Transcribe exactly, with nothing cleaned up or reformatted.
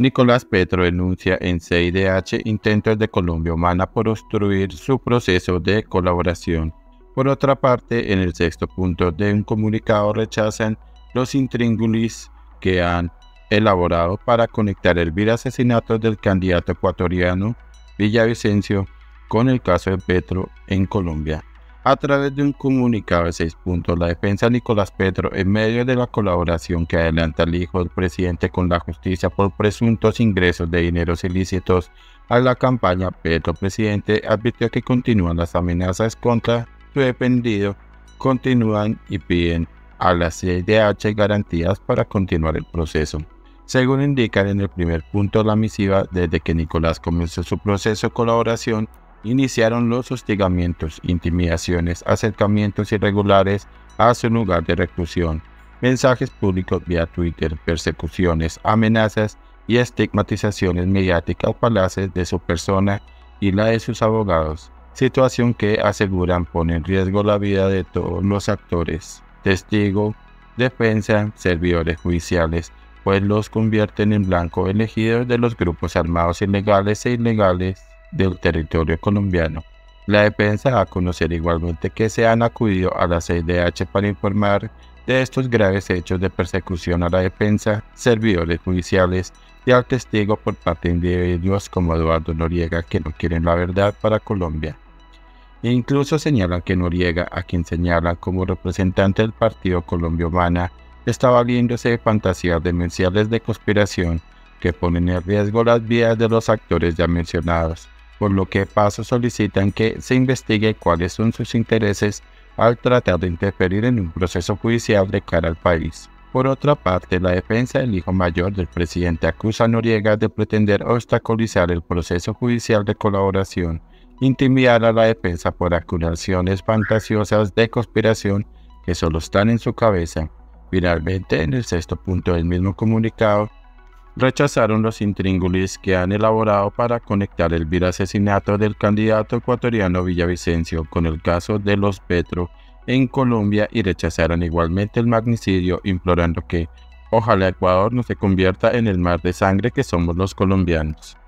Nicolás Petro denuncia en C I D H intentos de Colombia Humana por obstruir su proceso de colaboración. Por otra parte, en el sexto punto de un comunicado rechazan los intríngulis que han elaborado para conectar el vil asesinato del candidato ecuatoriano Villavicencio con el caso de Petro en Colombia. A través de un comunicado de seis puntos, la defensa de Nicolás Petro, en medio de la colaboración que adelanta el hijo del presidente con la justicia por presuntos ingresos de dineros ilícitos a la campaña Petro Presidente, advirtió que continúan las amenazas contra su dependido, continúan y piden a la C I D H garantías para continuar el proceso. Según indican en el primer punto de la misiva, desde que Nicolás comenzó su proceso de colaboración, iniciaron los hostigamientos, intimidaciones, acercamientos irregulares a su lugar de reclusión, mensajes públicos vía Twitter, persecuciones, amenazas y estigmatizaciones mediáticas falaces de su persona y la de sus abogados, situación que aseguran pone en riesgo la vida de todos los actores, testigos, defensa, servidores judiciales, pues los convierten en blanco elegidos de los grupos armados ilegales e ilegales del territorio colombiano. La defensa da a conocer igualmente que se han acudido a la C I D H para informar de estos graves hechos de persecución a la defensa, servidores judiciales y al testigo por parte de individuos como Eduardo Noriega que no quieren la verdad para Colombia. E incluso señalan que Noriega, a quien señalan como representante del partido Colombia Humana, está valiéndose de fantasías demenciales de conspiración que ponen en riesgo las vidas de los actores ya mencionados, por lo que paso solicitan que se investigue cuáles son sus intereses al tratar de interferir en un proceso judicial de cara al país. Por otra parte, la defensa del hijo mayor del presidente acusa a Noriega de pretender obstaculizar el proceso judicial de colaboración, intimidar a la defensa por acusaciones fantasiosas de conspiración que solo están en su cabeza. Finalmente, en el sexto punto del mismo comunicado, rechazaron los intríngulis que han elaborado para conectar el vil asesinato del candidato ecuatoriano Villavicencio con el caso de los Petro en Colombia y rechazaron igualmente el magnicidio, implorando que ojalá Ecuador no se convierta en el mar de sangre que somos los colombianos.